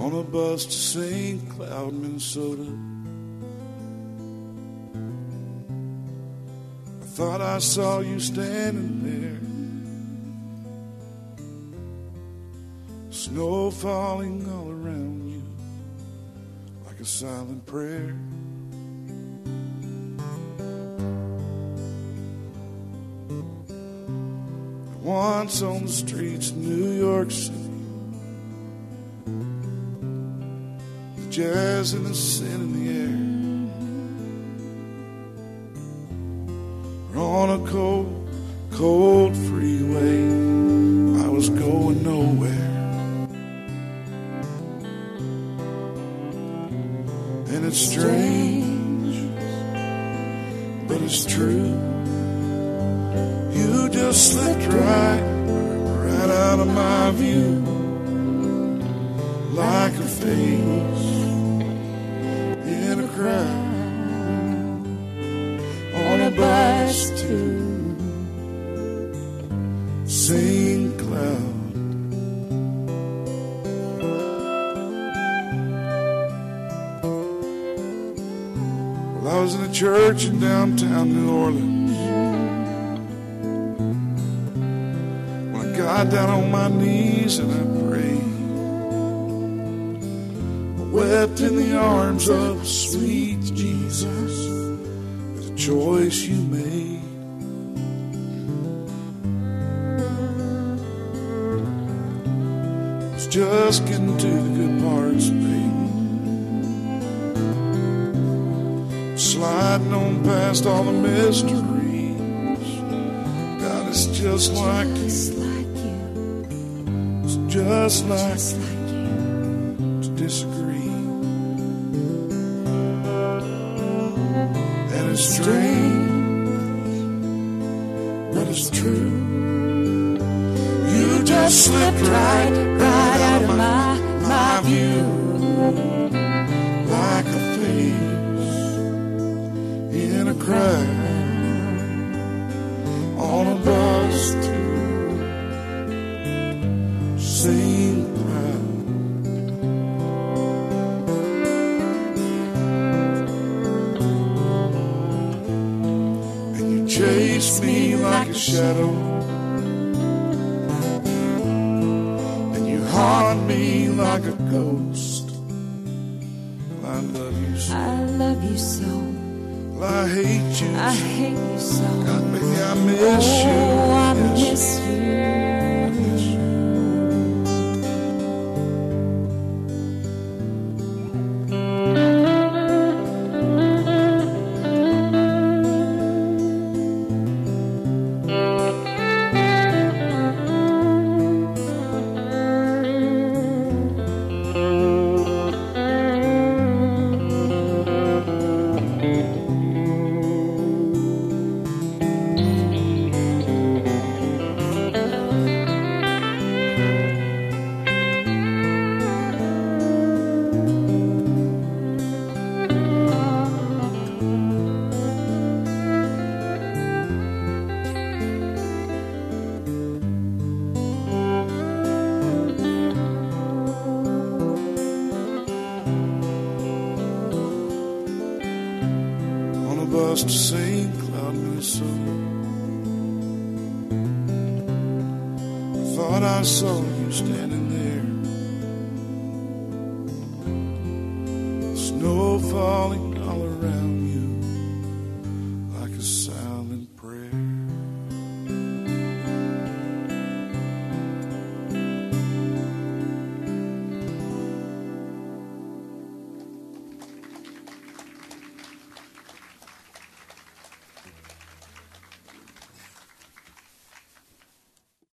on a bus to St. Cloud, Minnesota. I thought I saw you standing there, snow falling all around you like a silent prayer. Once on the streets of New York City, the jazz and the sin in the air. On a cold, cold freeway, I was going nowhere. And it's strange, but it's true. You just slipped right out of my view, like a face in a crowd, on a bus to St. Cloud. Well, I was in a church in downtown New Orleans. Got down on my knees and I prayed. I wept in the arms of sweet Jesus at the choice you made. I was just getting to the good parts, baby, sliding on past all the mysteries. God, it's just like you. Just like you to disagree. And it's strange, but it's true. You just slipped right out of my view, like a face in a crowd, on a bus to St. Cloud. And you chased me like a shadow, and you haunt me like a ghost. Well, I love you so. I love you so. Well, I hate you. I hate you so. God, baby, I miss you. Oh, I miss you. To St. Cloud, Minnesota. I thought I saw you standing there, snow falling